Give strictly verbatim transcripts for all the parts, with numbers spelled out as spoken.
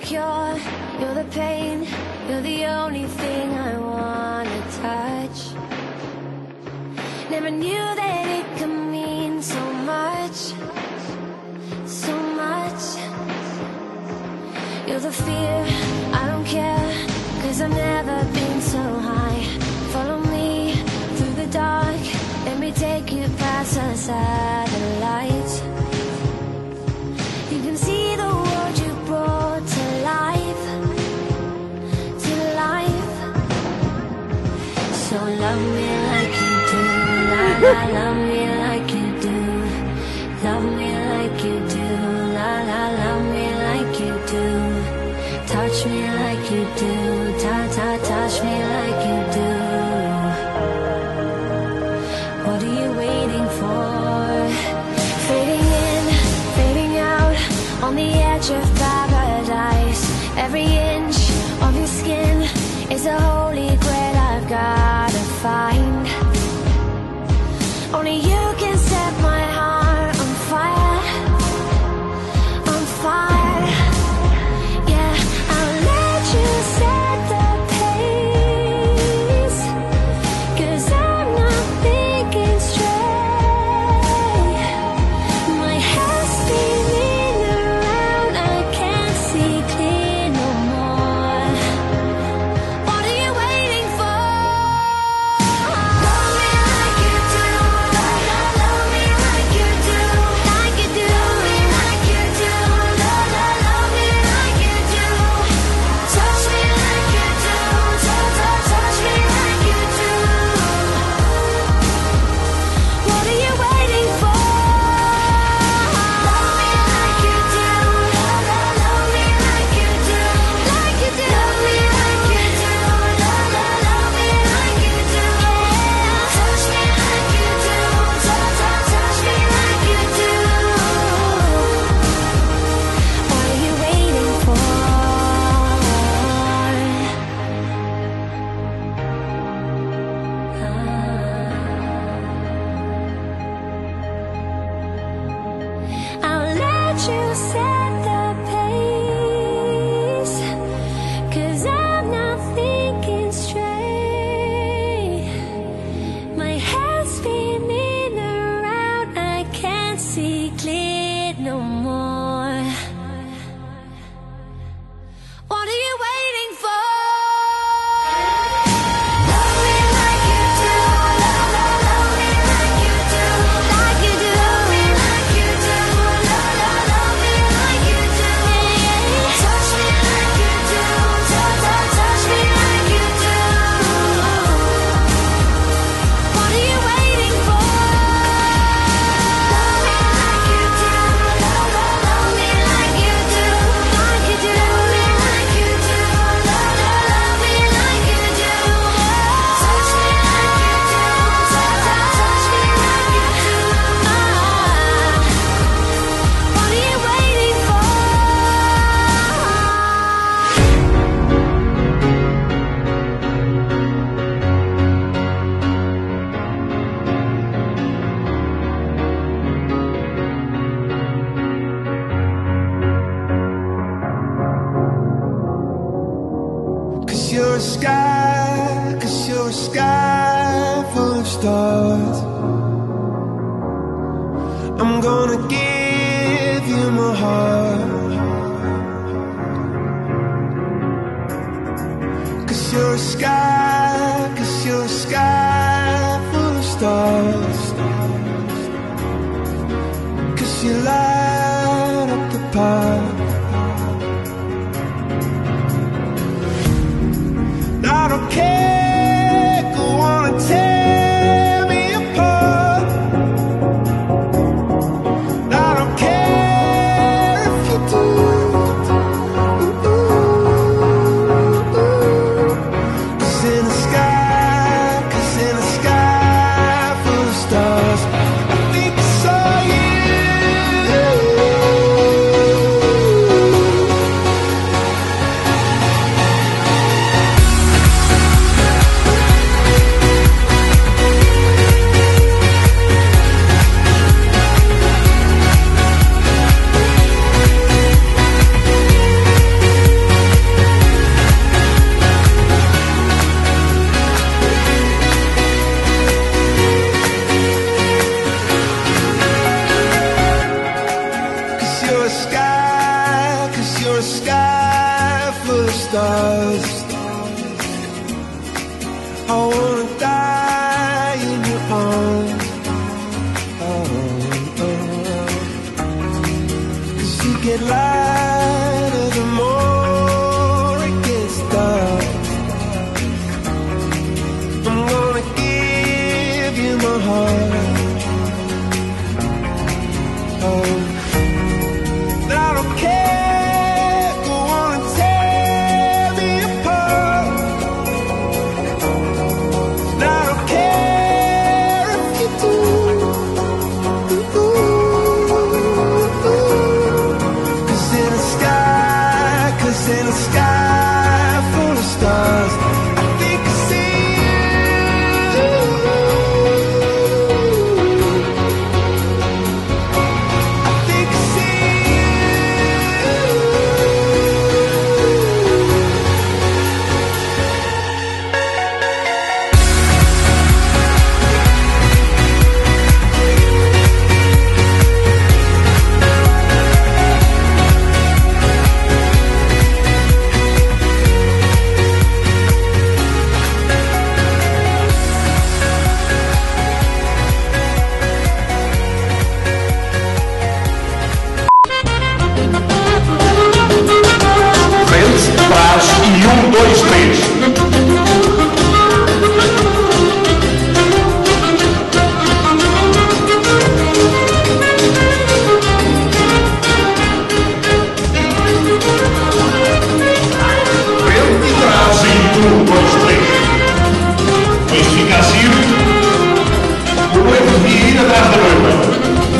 cure, you're the pain, you're the only thing I wanna touch. Never knew that it could mean so much, so much. You're the fear, I don't care, cause I've never been so high. Follow me through the dark, let me take you past the satellites. You can see the world you brought to life, to life. So love me like you do, la la, love me like you do. Love me like you do, la la, love me like you do. Touch me like you do, ta ta, touch me like you do. What are you waiting for? Fading in, fading out, on the edge of paradise. Every inch of your skin is a holy grail I've gotta find. Only you can set my heart on fire, on fire. Yeah, I'll let you set the pace, cause I'm not thinking straight. My head's spinning around, I can't see clear no more. What are you waiting for? Love me like you do, la la, love me like you do, like you do. Love me like you do, la la, love me like you do. Touch me like you do, touch, touch, touch me like you do. What are you waiting for? Love me like you do, la la, love me like you do, like you do. Love me like you do, la la, love me like you do. Touch me like you do, touch, touch, touch me like you do. What are you waiting for? I'll let you set the pace, cause I'm not thinking straight. My head's spinning around, I can't see clear no more. What are you waiting for? Love me like you do, la la, love me like you do, like you do. Love me like you do, la la, love me like you do. Touch me like you do, touch, touch, touch me like you do. What are you waiting for? Love me like you do, la la, love me like you do, like you do. Love me like you do, la la, love me like you do. Touch me like you do, touch, touch, touch me like you do. What are you waiting for? Cause you're a sky, cause you're a sky full of stars. I'm gonna give you my heart. Cause you're a sky, cause you're a sky full of stars. Cause you light up the path. I don't care, go on and tear me apart. I don't care if you do. Cause in the sky, cause in the sky full of stars, I think I saw you. get lighter the more it gets dark. I'm gonna give you my heart. Oh, I don't care, go on and tear me apart. I don't care if you do. Cause in a sky, cause in a sky full of stars, I think I see you. I think I see Frente, trás e um, dois, três. Frente, trás e um, dois, três. Depois fica assim. O noivo devia ir atrás da noiva.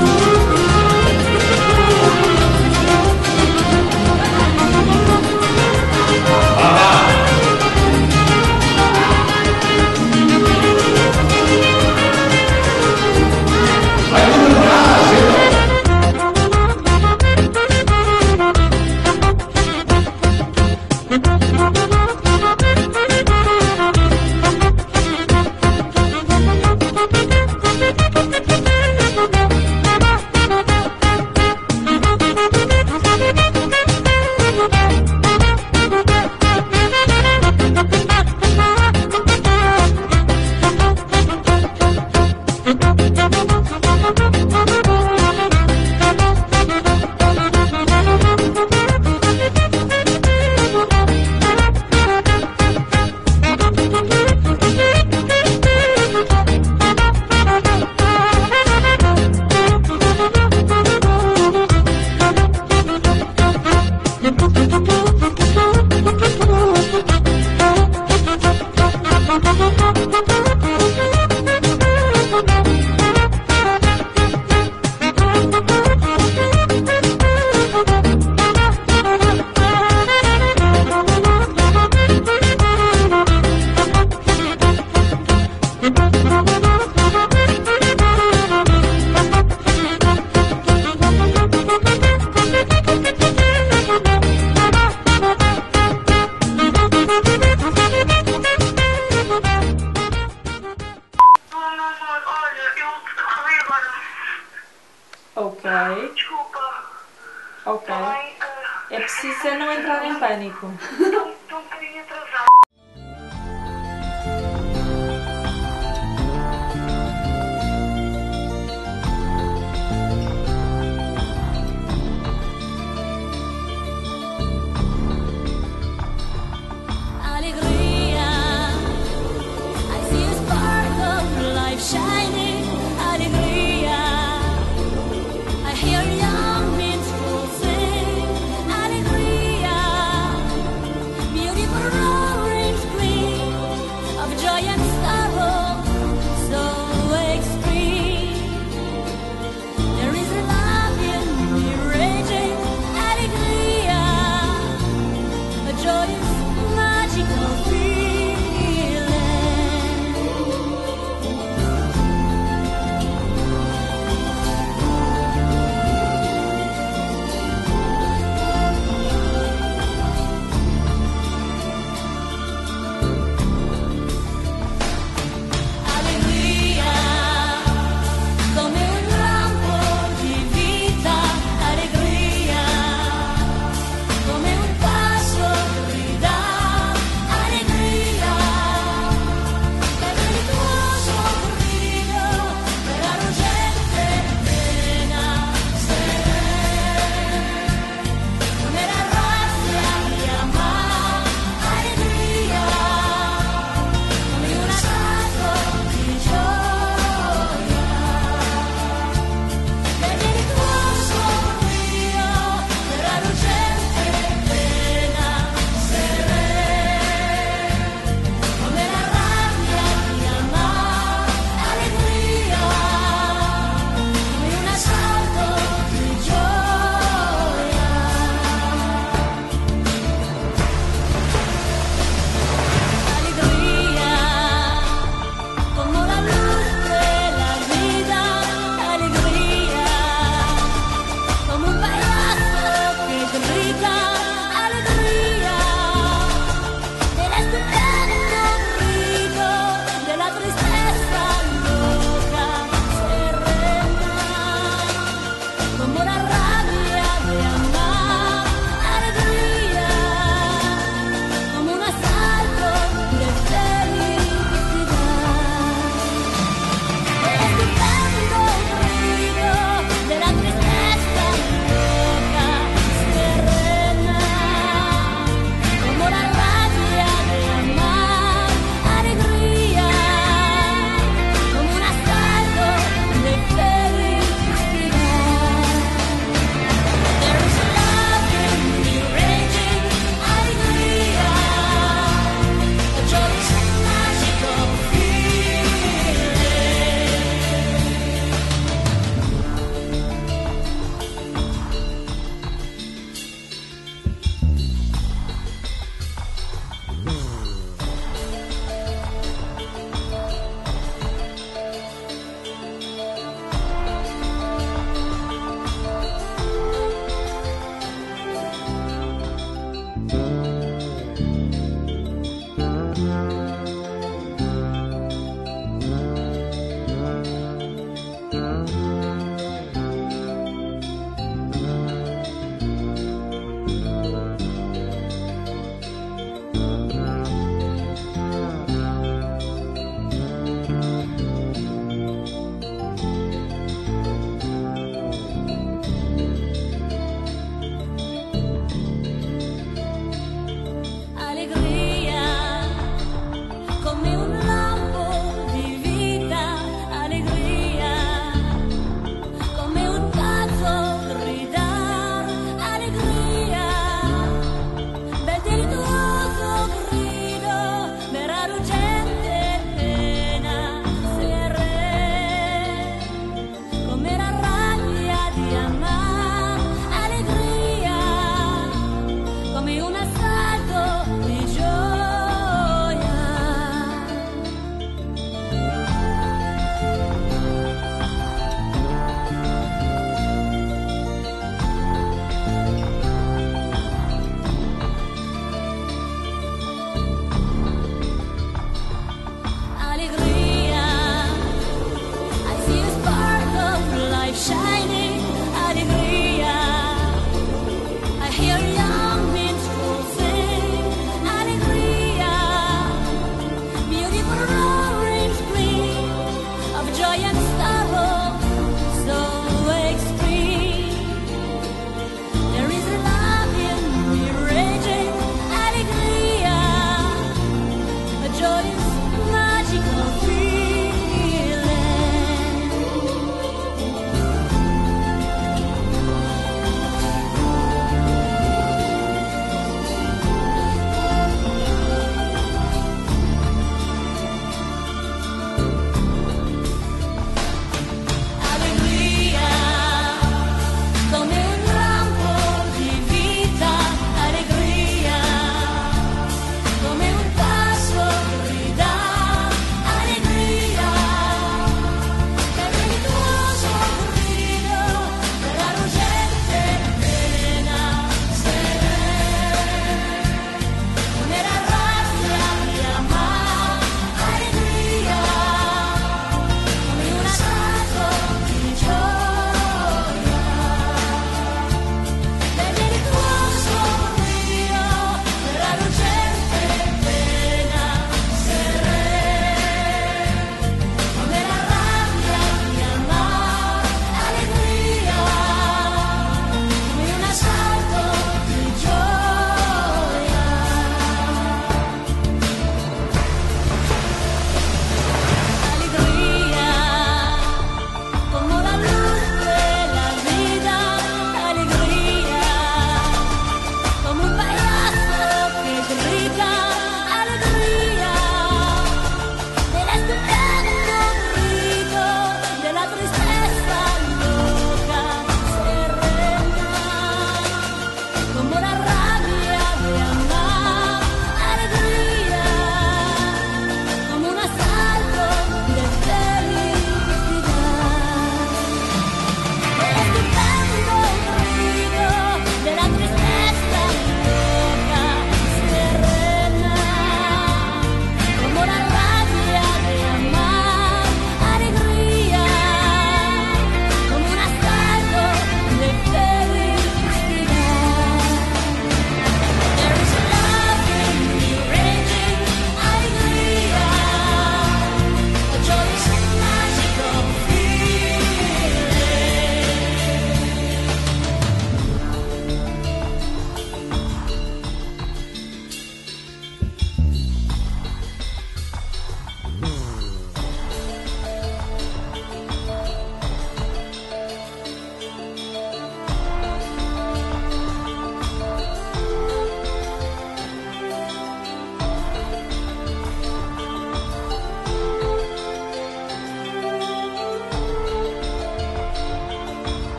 Ok, Desculpa. ok. Também, É preciso é não entrar em pânico. estou um bocadinho atrasada.